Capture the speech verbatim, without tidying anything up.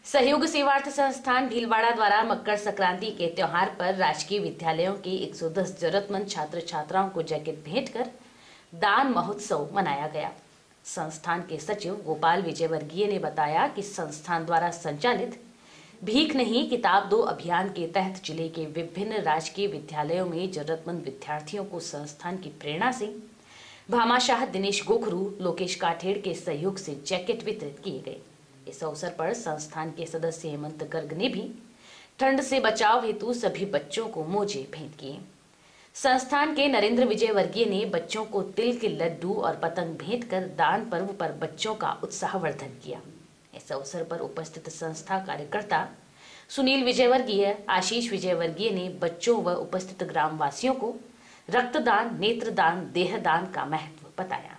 सहयोग सेवार्थ संस्थान भीलवाड़ा द्वारा मकर संक्रांति के त्योहार पर राजकीय विद्यालयों के एक सौ दस जरूरतमंद छात्र छात्राओं को जैकेट भेंट कर दान महोत्सव मनाया गया। संस्थान के सचिव गोपाल विजयवर्गीय ने बताया कि संस्थान द्वारा संचालित भीख नहीं किताब दो अभियान के तहत जिले के विभिन्न राजकीय विद्यालयों में जरूरतमंद विद्यार्थियों को संस्थान की प्रेरणा से भामाशाह दिनेश गोखरू, लोकेश काठेड़ के सहयोग से जैकेट वितरित किए गए। इस अवसर पर संस्थान के सदस्य हेमंत गर्ग ने भी ठंड से बचाव हेतु सभी बच्चों को मोजे भेंट किए। संस्थान के नरेंद्र विजय वर्गीय ने बच्चों को तिल के लड्डू और पतंग भेंट कर दान पर्व पर बच्चों का उत्साहवर्धन किया। इस अवसर पर उपस्थित संस्था कार्यकर्ता सुनील विजयवर्गीय, आशीष विजयवर्गीय ने बच्चों व उपस्थित ग्रामवासियों को रक्तदान, नेत्रदान, देहदान का महत्व बताया।